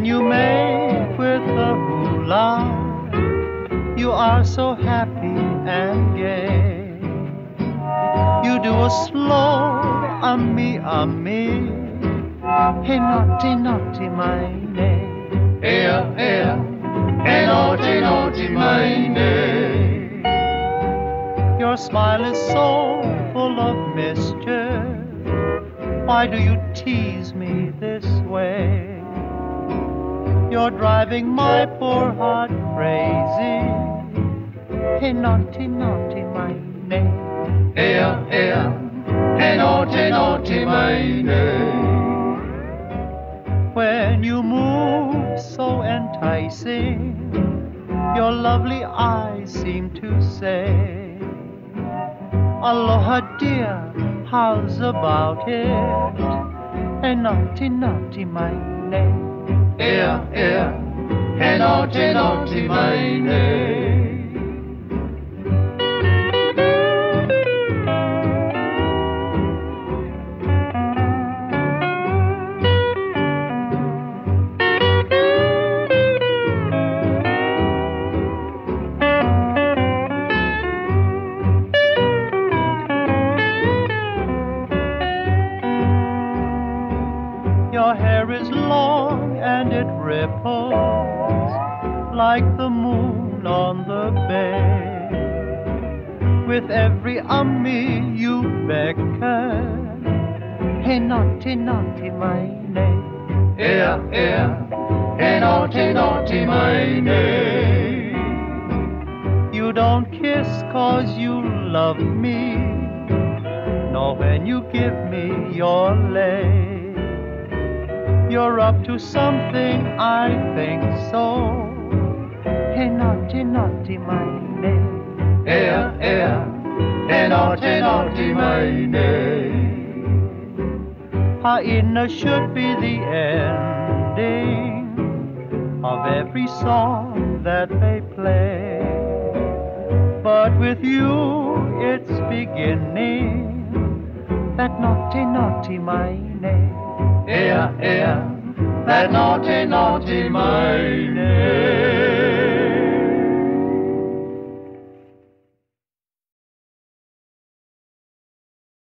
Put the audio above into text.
When you make with the hula, you are so happy and gay. You do a slow ami, hey naughty, naughty, my name. Hey naughty, naughty, my name. Your smile is so full of mischief. Why do you tease me this way? You're driving my poor heart crazy. Hey naughty, naughty, my name. Hey naughty, naughty, my name. When you move so enticing, your lovely eyes seem to say, Aloha dear, how's about it? Hey naughty, naughty, my name. Hey naughty, naughty, my name. Your hair is long and it ripples like the moon on the bay. With every ummi you beckon, hey naughty, naughty, my name. Hey naughty, naughty, my name. You don't kiss 'cause you love me, nor when you give me your leg. You're up to something, I think so. Hey naughty, naughty, my name. Hey naughty, naughty, my name. Haina should be the ending of every song that they play. But with you it's beginning. That naughty, naughty, my name. That naughty, naughty, my name.